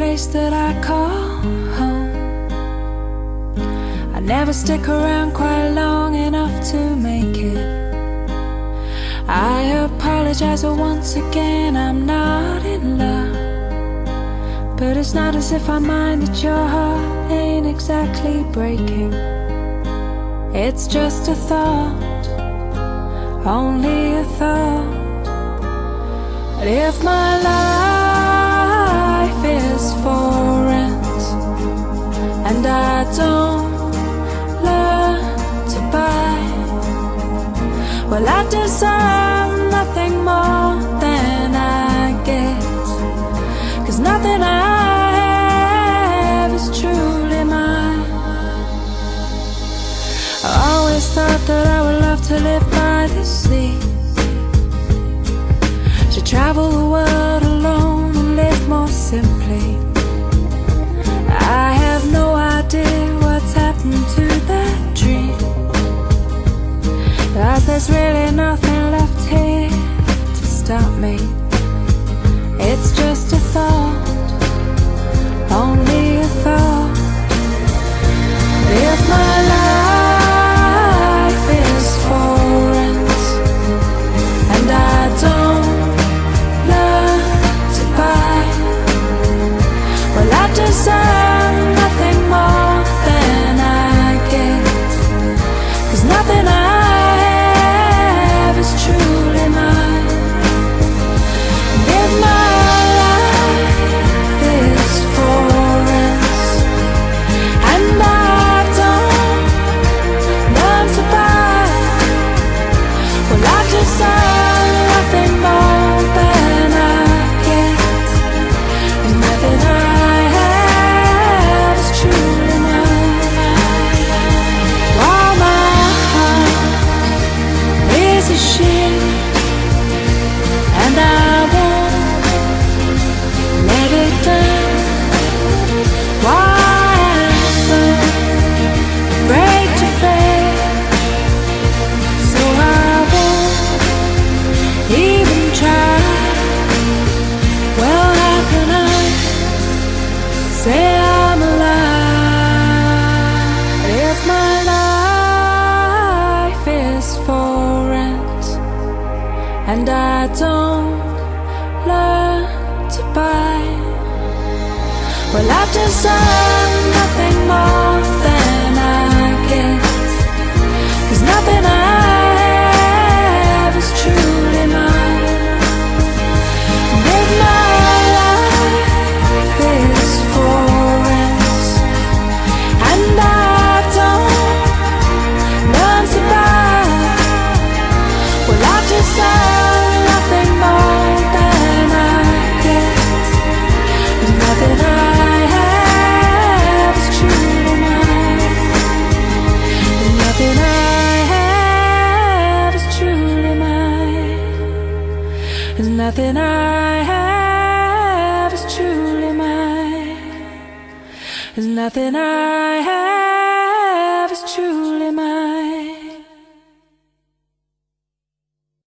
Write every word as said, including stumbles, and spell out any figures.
place that I call home. I never stick around quite long enough to make it. I apologize, but once again I'm not in love. But it's not as if I mind that your heart ain't exactly breaking. It's just a thought, only a thought. But if my life is for rent and I don't learn to buy, well, I deserve nothing more than I get. 'Cause nothing I have is truly mine. I always thought that I would love to live by the sea, to travel the world alone and live more simply. I have no idea what's happened to that dream, 'cause there's really nothing left here to stop me. It's just a thought, only a thought. If my life is for rent and I don't learn to buy, well, I deserve nothing more than I get. 'Cause nothing I have is truly mine. And if my life is for rent and I don't learn to buy, well, I deserve nothing more than I get. And nothing I have is truly mine. While my heart is a ship and I won't let it down, why I'm so afraid to fail, so I won't even try. Well, how can I say I'm alive if my life is for rent and I don't learn to buy? Well, I deserve nothing more than I get. 'Cause nothing I have is truly mine. And if my life is for rent and I don't learn to buy, well, I deserve nothing more than I get. And nothing I have is truly mine. And nothing I have is truly mine. And nothing I have is truly mine. There's nothing I have